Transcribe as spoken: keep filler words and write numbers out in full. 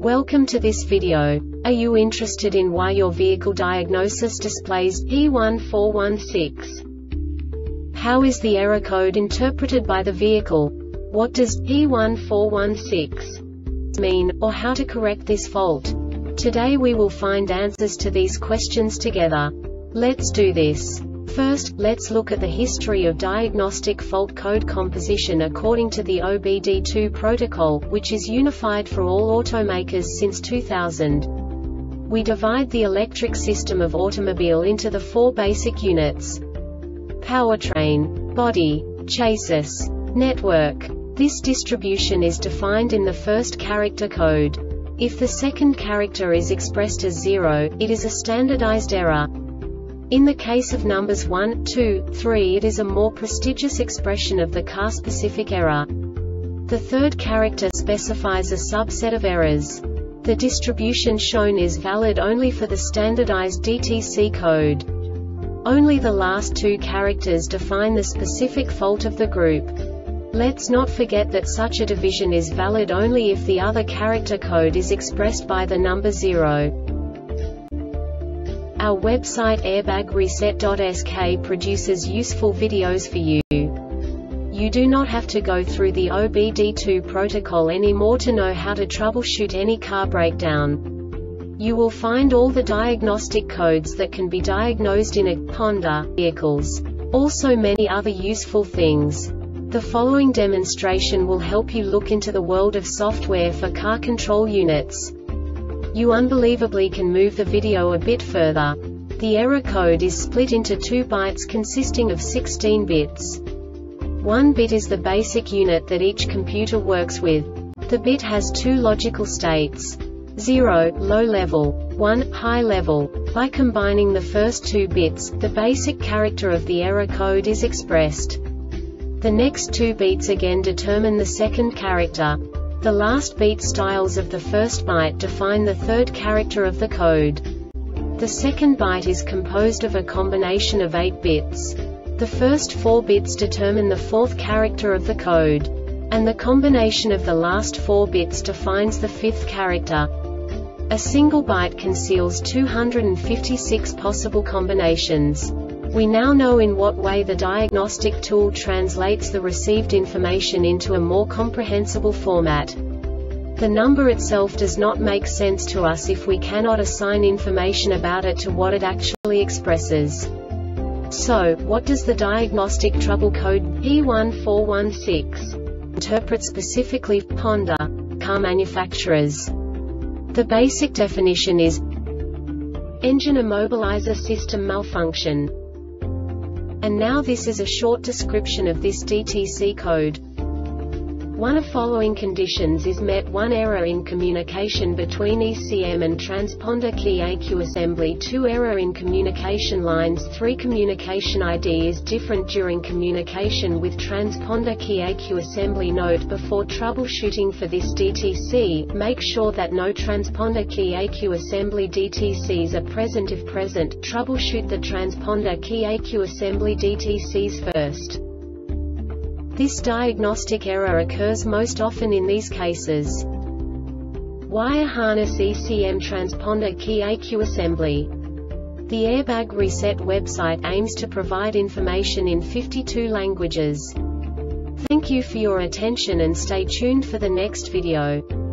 Welcome to this video. Are you interested in why your vehicle diagnosis displays P one four one six? How is the error code interpreted by the vehicle? What does P one four one six mean, or how to correct this fault? Today we will find answers to these questions together. Let's do this. First, let's look at the history of diagnostic fault code composition according to the O B D two protocol, which is unified for all automakers since two thousand. We divide the electric system of automobile into the four basic units: powertrain, body, chassis, network. This distribution is defined in the first character code. If the second character is expressed as zero, it is a standardized error. In the case of numbers one, two, three, it is a more prestigious expression of the car-specific error. The third character specifies a subset of errors. The distribution shown is valid only for the standardized D T C code. Only the last two characters define the specific fault of the group. Let's not forget that such a division is valid only if the other character code is expressed by the number zero. Our website airbag reset dot S K produces useful videos for you. You do not have to go through the O B D two protocol anymore to know how to troubleshoot any car breakdown. You will find all the diagnostic codes that can be diagnosed in a Honda vehicles. Also many other useful things. The following demonstration will help you look into the world of software for car control units. You unbelievably can move the video a bit further. The error code is split into two bytes consisting of sixteen bits. One bit is the basic unit that each computer works with. The bit has two logical states: zero, low level, one, high level. By combining the first two bits, the basic character of the error code is expressed. The next two beats again determine the second character. The last beat styles of the first byte define the third character of the code. The second byte is composed of a combination of eight bits. The first four bits determine the fourth character of the code. And the combination of the last four bits defines the fifth character. A single byte conceals two hundred fifty-six possible combinations. We now know in what way the diagnostic tool translates the received information into a more comprehensible format. The number itself does not make sense to us if we cannot assign information about it to what it actually expresses. So, what does the diagnostic trouble code P one four one six interpret specifically for Honda car manufacturers? The basic definition is engine immobilizer system malfunction. And now this is a short description of this D T C code. One of following conditions is met: one error in communication between E C M and transponder key A Q assembly, two error in communication lines, three communication I D is different during communication with transponder key A Q assembly. Note: before troubleshooting for this D T C, make sure that no transponder key A Q assembly D T Cs are present. If present, troubleshoot the transponder key A Q assembly D T Cs first. This diagnostic error occurs most often in these cases: wire harness E C M transponder key A Q assembly. The Airbag Reset website aims to provide information in fifty-two languages. Thank you for your attention and stay tuned for the next video.